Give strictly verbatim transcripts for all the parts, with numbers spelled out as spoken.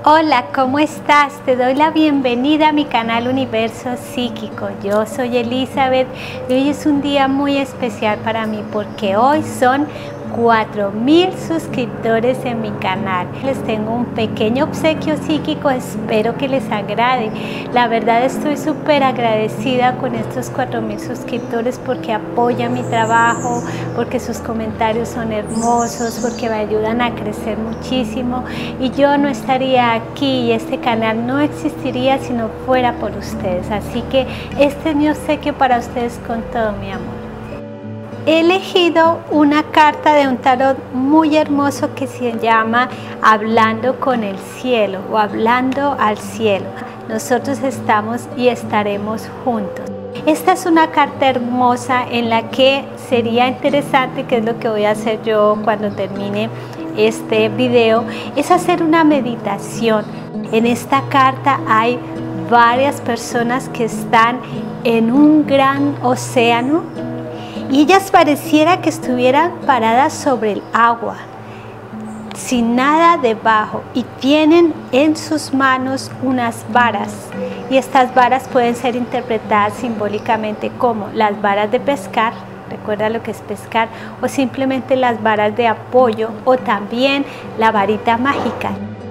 Hola, ¿cómo estás? Te doy la bienvenida a mi canal Universo Psíquico. Yo soy Elizabeth y hoy es un día muy especial para mí porque hoy son cuatro mil suscriptores en mi canal. Les tengo un pequeño obsequio psíquico, espero que les agrade. La verdad estoy súper agradecida con estos cuatro mil suscriptores porque apoyan mi trabajo, porque sus comentarios son hermosos, porque me ayudan a crecer muchísimo y yo no estaría aquí y este canal no existiría si no fuera por ustedes. Así que este es mi obsequio para ustedes con todo mi amor. He elegido una carta de un tarot muy hermoso que se llama Hablando con el Cielo o Hablando al Cielo. Nosotros estamos y estaremos juntos. Esta es una carta hermosa en la que sería interesante, que es lo que voy a hacer yo cuando termine este video, es hacer una meditación. En esta carta hay varias personas que están en un gran océano y ellas pareciera que estuvieran paradas sobre el agua, sin nada debajo, y tienen en sus manos unas varas, y estas varas pueden ser interpretadas simbólicamente como las varas de pescar, recuerda lo que es pescar, o simplemente las varas de apoyo, o también la varita mágica.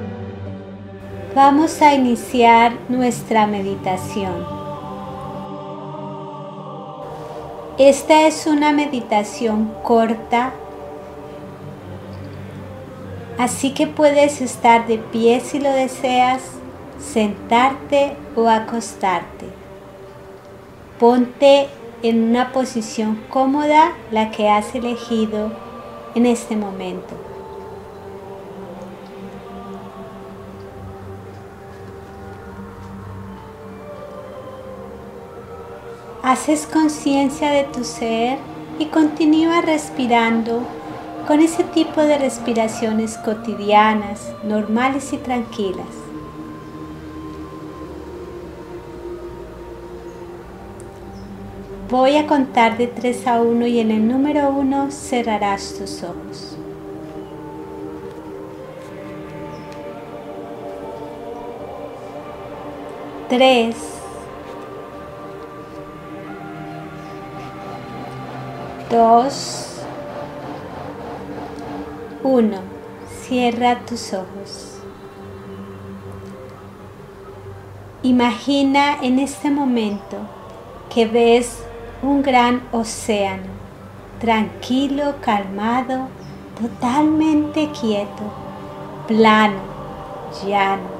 Vamos a iniciar nuestra meditación. Esta es una meditación corta, así que puedes estar de pie si lo deseas, sentarte o acostarte. Ponte en una posición cómoda, la que has elegido en este momento. Haces conciencia de tu ser y continúa respirando con ese tipo de respiraciones cotidianas, normales y tranquilas. Voy a contar de tres a uno y en el número uno cerrarás tus ojos. Tres. Dos, uno. Cierra tus ojos. Imagina en este momento que ves un gran océano, tranquilo, calmado, totalmente quieto, plano, llano.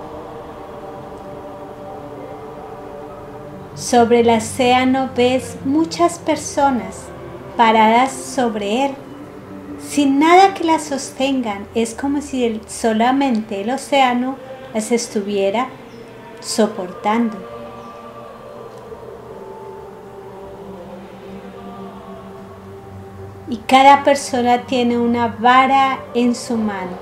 Sobre el océano ves muchas personas paradas sobre él, sin nada que las sostengan. Es como si el, solamente el océano las estuviera soportando. Y cada persona tiene una vara en su mano.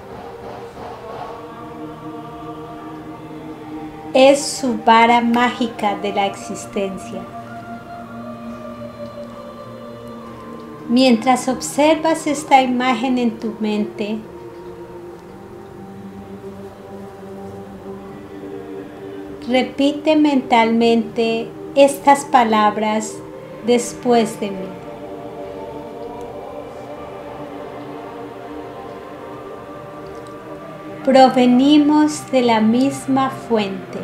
Es su vara mágica de la existencia. Mientras observas esta imagen en tu mente, repite mentalmente estas palabras después de mí. Provenimos de la misma fuente.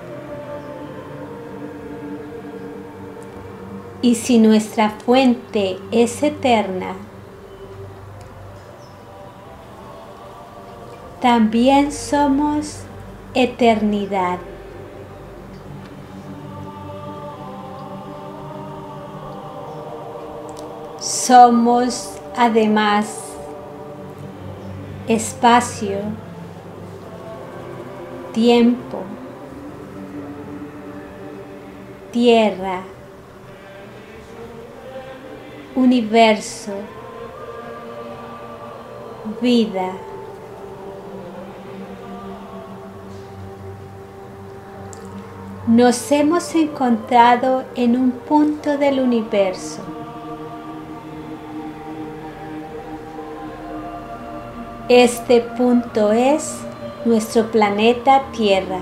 Y si nuestra fuente es eterna, también somos eternidad. Somos además espacio, tiempo, tierra, universo, vida. Nos hemos encontrado en un punto del universo. Este punto es nuestro planeta Tierra.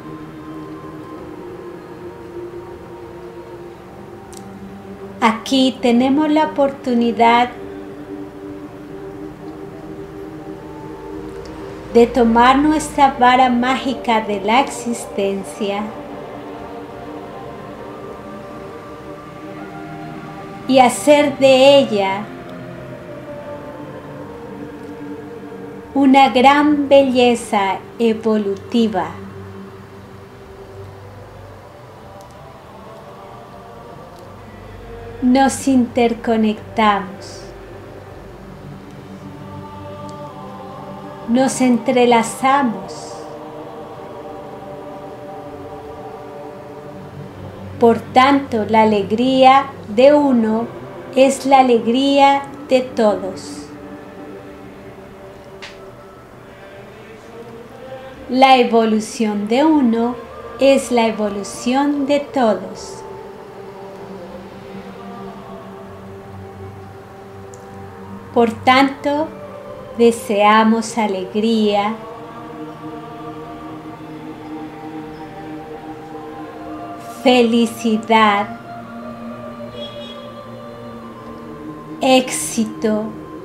Aquí tenemos la oportunidad de tomar nuestra vara mágica de la existencia y hacer de ella una gran belleza evolutiva. Nos interconectamos, nos entrelazamos. Por tanto, la alegría de uno es la alegría de todos. La evolución de uno es la evolución de todos. Por tanto, deseamos alegría, felicidad, éxito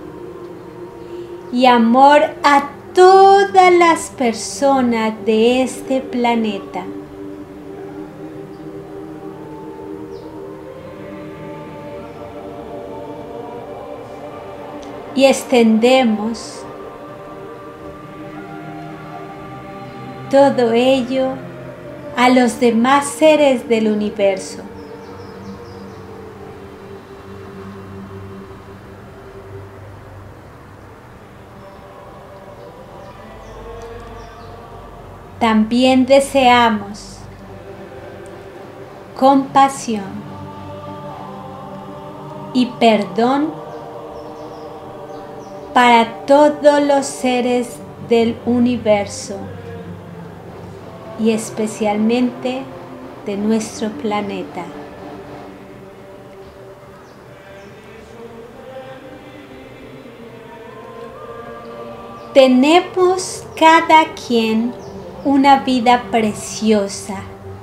y amor a todas las personas de este planeta. Y extendemos todo ello a los demás seres del universo. También deseamos compasión y perdón para todos los seres del universo y especialmente de nuestro planeta. Tenemos cada quien una vida preciosa.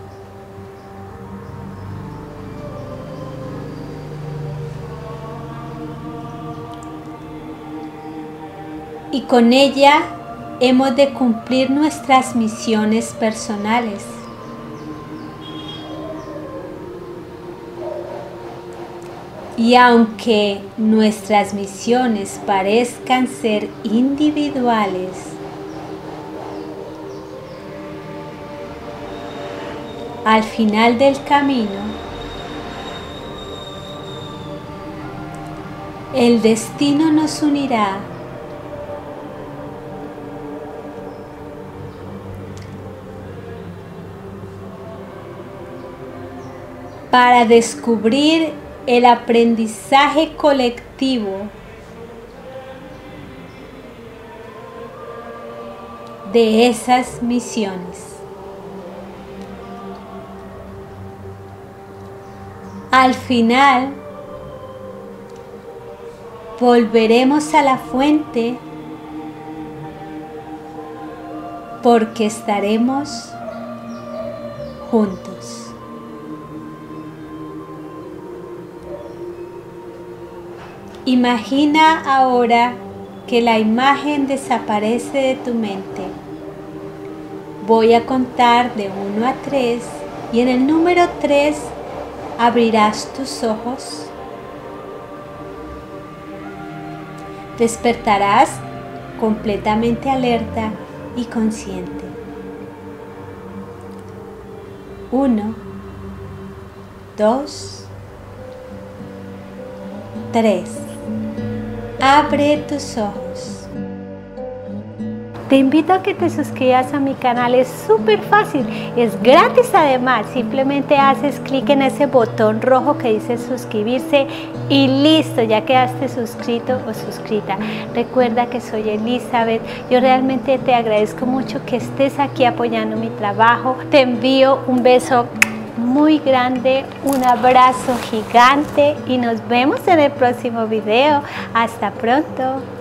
Y con ella hemos de cumplir nuestras misiones personales. Y aunque nuestras misiones parezcan ser individuales, al final del camino, el destino nos unirá para descubrir el aprendizaje colectivo de esas misiones. Al final, volveremos a la fuente porque estaremos juntos. Imagina ahora que la imagen desaparece de tu mente. Voy a contar de uno a tres y en el número tres abrirás tus ojos. Despertarás completamente alerta y consciente. Uno, dos, tres. Abre tus ojos. Te invito a que te suscribas a mi canal, es súper fácil, es gratis además, simplemente haces clic en ese botón rojo que dice suscribirse y listo, ya quedaste suscrito o suscrita. Recuerda que soy Elizabeth, yo realmente te agradezco mucho que estés aquí apoyando mi trabajo, te envío un beso muy grande, un abrazo gigante y nos vemos en el próximo video. Hasta pronto.